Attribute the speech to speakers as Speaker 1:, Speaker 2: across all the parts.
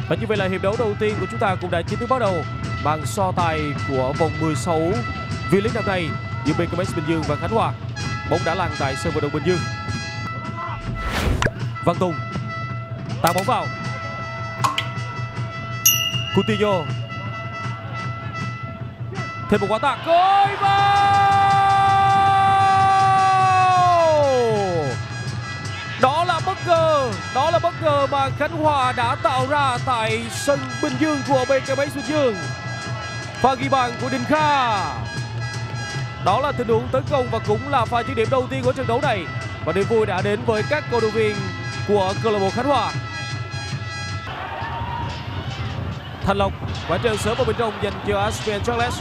Speaker 1: Và như vậy là hiệp đấu đầu tiên của chúng ta cũng đã chính thức bắt đầu bằng so tài của vòng 16 V-League năm nay giữa BKMX Bình Dương và Khánh Hòa. Bóng đã lăn tại sân vận động Bình Dương. Văn Tùng tạo bóng vào. Coutinho thêm một quả tạt gol vào. Đó là bất ngờ mà Khánh Hòa đã tạo ra tại sân Bình Dương của BKMX Bình Dương. Pha ghi bàn của Đình Kha. Đó là tình huống tấn công và cũng là pha dứt điểm đầu tiên của trận đấu này. Và niềm vui đã đến với các cầu thủ viên của câu lạc bộ Khánh Hòa. Thành Lộc quả treo sớm vào bên trong dành cho Aspen Charles.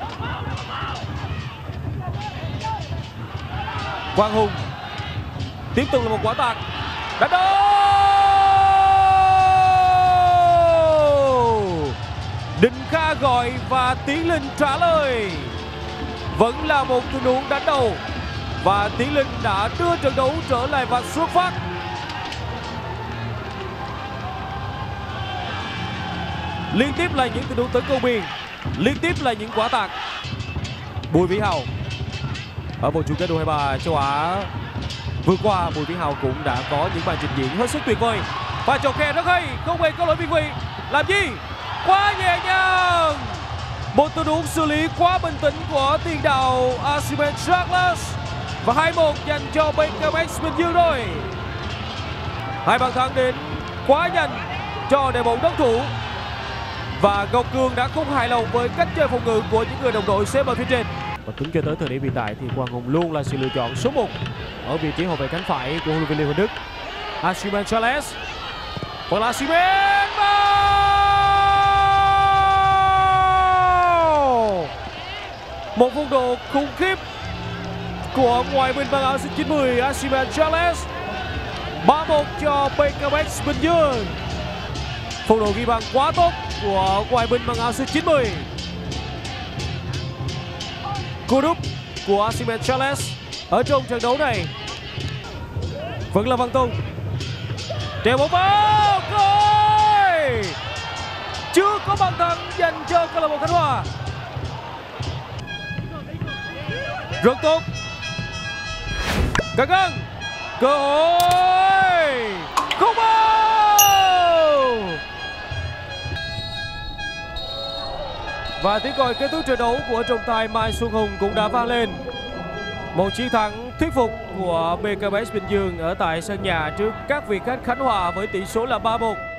Speaker 1: Quang Hùng tiếp tục là một quả tạt. Đánh đầu. Đình Kha gọi và Tiến Linh trả lời. Vẫn là một tình huống đánh đầu và Tiến Linh đã đưa trận đấu trở lại và xuất phát. Liên tiếp là những tình huống tấn công biên, liên tiếp là những quả tạt. Bùi Vĩ Hào ở vòng chung kết U23 châu Á vừa qua, Bùi Vĩ Hào cũng đã có những màn trình diễn hết sức tuyệt vời. Và chọc khe rất hay, không hề có lỗi việt vị. Làm gì? Quá nhẹ nhàng. Một tình huống xử lý quá bình tĩnh của tiền đạo Aspen Charles. Và 2-1 dành cho BKMX Bình Dương rồi. Hai bàn thắng đến quá nhanh cho đội bóng đối thủ. Và Ngọc Cương đã không hài lòng với cách chơi phòng ngự của những người đồng đội xếp ở phía trên. Và tính cho tới thời điểm hiện tại thì Quang Hùng luôn là sự lựa chọn số 1 ở vị trí hậu vệ cánh phải của huấn luyện viên Lê Văn Đức. Aspen Charles. Và là Aspen. Một phong độ khủng khiếp của ngoại binh mang áo số 90 Aspen Charles. 3-1 cho BKMX Bình Dương. Phong độ ghi bàn quá tốt của ngoại binh mang áo số 90. Cú đúp của Aspen Charles ở trong trận đấu này. Vẫn là Văn Tùng. Treo bóng vào. Gol. Chưa có bàn thắng dành cho câu lạc bộ Khánh Hòa. Rất tốt. Căng ngang. Cơ hội. Không vào. Và tiếng còi kết thúc trận đấu của trọng tài Mai Xuân Hùng cũng đã vang lên. Một chiến thắng thuyết phục của BKMX Bình Dương ở tại sân nhà trước các vị khách Khánh Hòa với tỷ số là 3-1.